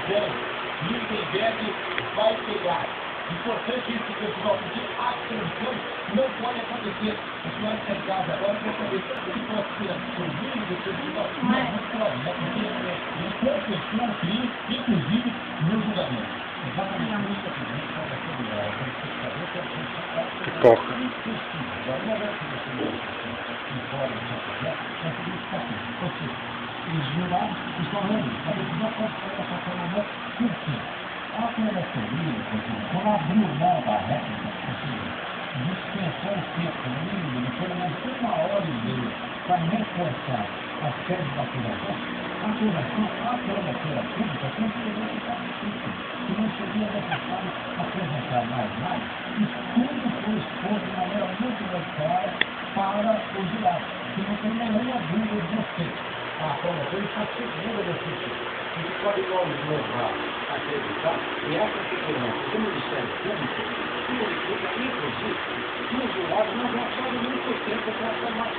bem. Lindenberg vai pegar. Importante isso, pessoal, porque atenção, não pode acontecer. A senhora está em casa agora para saber se pode ser absolvido do pessoal. Não pode, né? Porque ele confessou o crime, inclusive no julgamento. Exatamente a música que a gente fala sobre a espectador, que é Pipoca. Os jurados estão vendo, a decisão pode sair a qualquer momento, por quê? A promotoria, quando abriu mão da réplica, dispensou o tempo mínimo de pelo menos 1h30 para reforçar as teses da acusação, a promotora pública tem que ter esse sacrifício, que não seria necessário apresentar mais nada, e tudo foi exposto de maneira muito mais clara para o jurado, que não tem nenhuma dúvida de você. A promotora está segura desse tipo. E pode nos levar a acreditar que essa segurança do Ministério Público significa, inclusive, que os jurados não vão achar muito tempo para formar